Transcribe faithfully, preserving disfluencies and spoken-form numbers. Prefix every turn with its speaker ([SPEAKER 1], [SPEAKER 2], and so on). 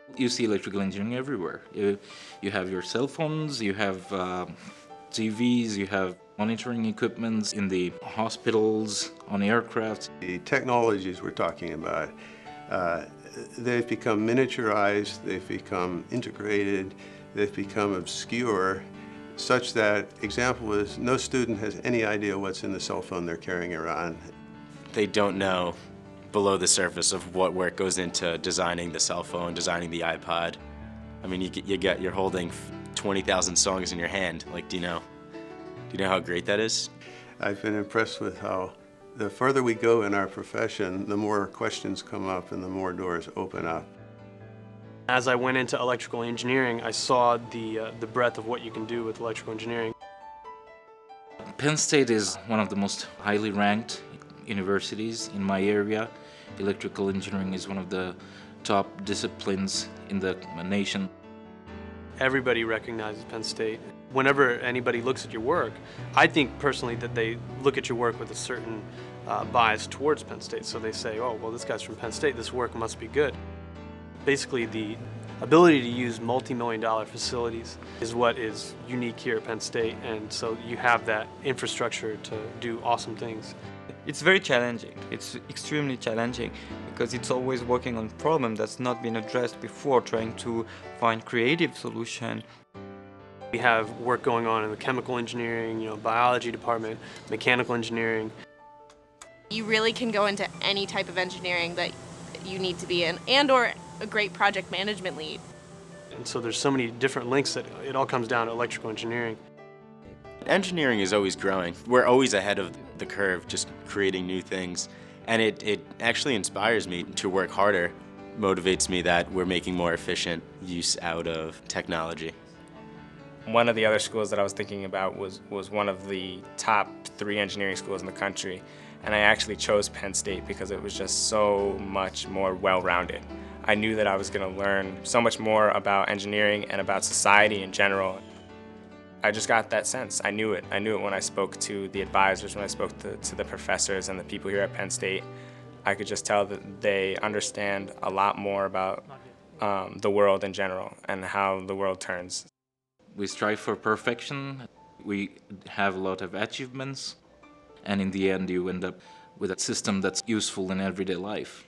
[SPEAKER 1] You see electrical engineering everywhere. You, you have your cell phones, you have uh, T Vs, you have monitoring equipment in the hospitals, on aircraft.
[SPEAKER 2] The technologies we're talking about, uh, they've become miniaturized, they've become integrated, they've become obscure, such that, example is, no student has any idea what's in the cell phone they're carrying around.
[SPEAKER 3] They don't know below the surface of what work goes into designing the cell phone, designing the iPod. I mean, you, you get, you're holding twenty thousand songs in your hand. Like, do you know, do you know how great that is?
[SPEAKER 2] I've been impressed with how the further we go in our profession, the more questions come up and the more doors open up.
[SPEAKER 4] As I went into electrical engineering, I saw the, uh, the breadth of what you can do with electrical engineering.
[SPEAKER 1] Penn State is one of the most highly ranked universities in my area. Electrical engineering is one of the top disciplines in the nation.
[SPEAKER 4] Everybody recognizes Penn State. Whenever anybody looks at your work, I think personally that they look at your work with a certain uh, bias towards Penn State. So they say, oh, well, this guy's from Penn State, this work must be good. Basically, the ability to use multi-million dollar facilities is what is unique here at Penn State, and so you have that infrastructure to do awesome things.
[SPEAKER 5] It's very challenging. It's extremely challenging because it's always working on a problem that's not been addressed before, trying to find creative solution.
[SPEAKER 4] We have work going on in the chemical engineering, you know, biology department, mechanical engineering.
[SPEAKER 6] You really can go into any type of engineering that you need to be in, and or a great project management lead.
[SPEAKER 4] And so there's so many different links that it all comes down to electrical engineering.
[SPEAKER 3] Engineering is always growing. We're always ahead of the curve, just creating new things. And it, it actually inspires me to work harder, motivates me that we're making more efficient use out of technology.
[SPEAKER 7] One of the other schools that I was thinking about was, was one of the top three engineering schools in the country. And I actually chose Penn State because it was just so much more well-rounded. I knew that I was going to learn so much more about engineering and about society in general. I just got that sense. I knew it. I knew it when I spoke to the advisors, when I spoke to, to the professors and the people here at Penn State. I could just tell that they understand a lot more about um, the world in general and how the world turns.
[SPEAKER 1] We strive for perfection. We have a lot of achievements. And in the end, you end up with a system that's useful in everyday life.